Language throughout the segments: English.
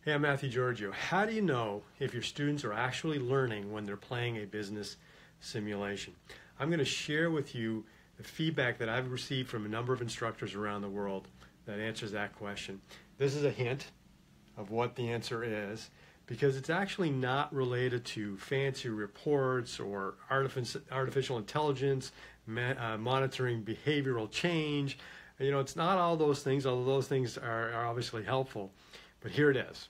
Hey, I'm Matthew Giorgio. How do you know if your students are actually learning when they're playing a business simulation? I'm going to share with you the feedback that I've received from a number of instructors around the world that answers that question. This is a hint of what the answer is, because it's actually not related to fancy reports or artificial intelligence, monitoring behavioral change. It's not all those things, although those things are obviously helpful. But here it is.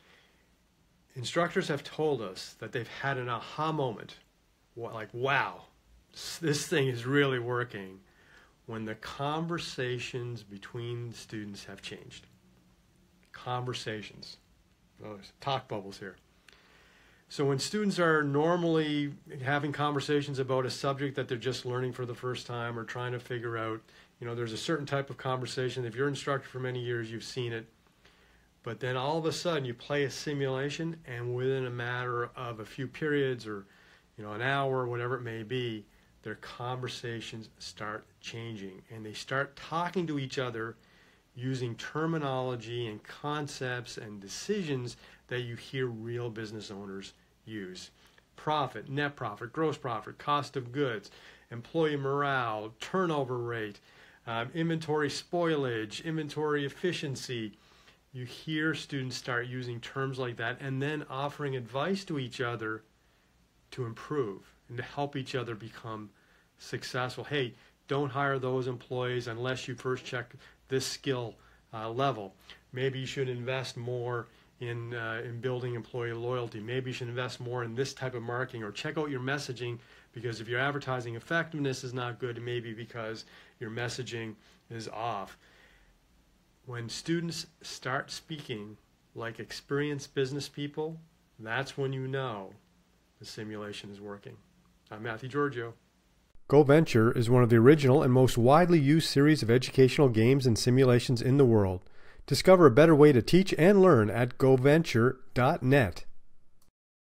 Instructors have told us that they've had an aha moment, like, wow, this thing is really working, when the conversations between students have changed. Conversations. Oh, there's talk bubbles here. So when students are normally having conversations about a subject that they're just learning for the first time or trying to figure out, there's a certain type of conversation. If you're an instructor for many years, you've seen it. But then all of a sudden you play a simulation, and within a matter of a few periods or an hour, whatever it may be, their conversations start changing, and they start talking to each other using terminology and concepts and decisions that you hear real business owners use. Profit, net profit, gross profit, cost of goods, employee morale, turnover rate, inventory spoilage, inventory efficiency. You hear students start using terms like that and then offering advice to each other to improve and to help each other become successful. Hey, don't hire those employees unless you first check this skill level. Maybe you should invest more in building employee loyalty. Maybe you should invest more in this type of marketing, or check out your messaging, because if your advertising effectiveness is not good, it may be because your messaging is off. When students start speaking like experienced business people, that's when you know the simulation is working. I'm Matthew Giorgio. GoVenture is one of the original and most widely used series of educational games and simulations in the world. Discover a better way to teach and learn at goventure.net.